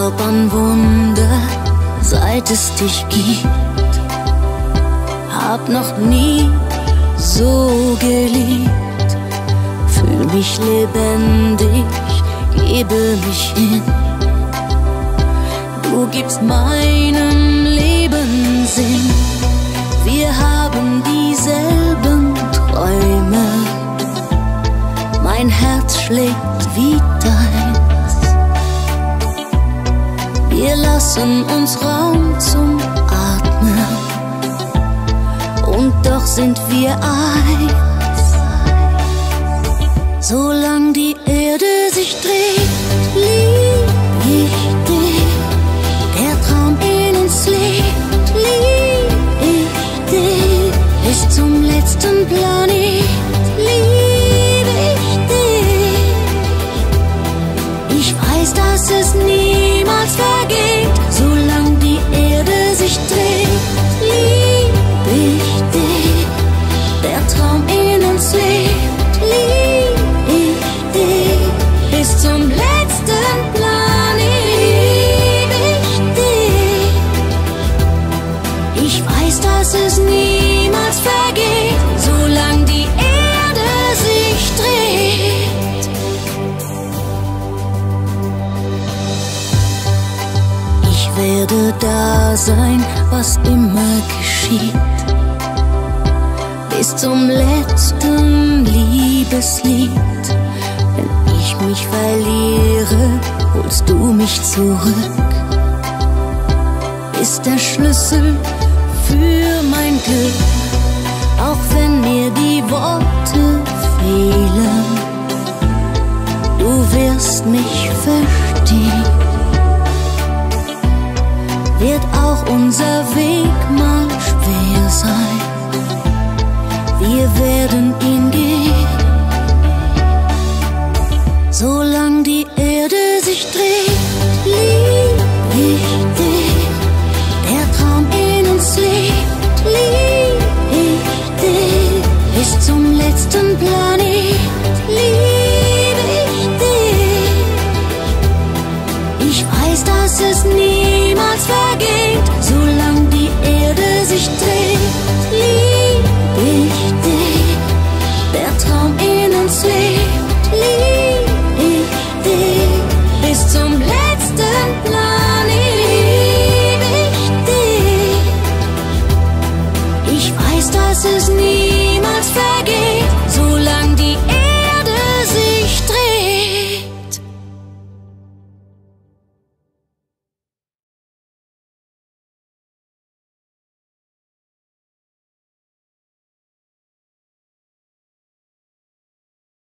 glaub an Wunder, seit es dich gibt. Hab noch nie so geliebt. Fühl mich lebendig, gebe mich hin. Du gibst meinem Leben Sinn. Wir haben dieselben Träume. Mein Herz schlägt wie deins. Wir lassen uns Raum zum Atmen. Und doch sind wir eins. Solange die Erde sich dreht, lieb ich dich. Der Traum in uns lebt, lieb ich dich. Bis zum letzten Planet lieb ich dich. Ich weiß, dass es niemals vergeht, solange die Erde sich dreht, lieb ich dich. Der Traum in uns lebt, lieb ich dich. Bis zum letzten Planet lieb ich dich. Ich weiß, dass es niemals vergeht, solange die Erde sich dreht. Ich werde da sein, was immer geschieht. Bis zum letzten Liebeslied. Wenn ich mich verliere, holst du mich zurück. Ist der Schlüssel für mein Glück. Auch wenn mir die Worte fehlen, du wirst mich verstehen. Wird auch unser Weg mal schwer sein, wir werden ihn gehen. Solange die Erde sich dreht, lieb ich dich. Der Traum in uns lebt, lieb ich dich. Bis zum letzten Platz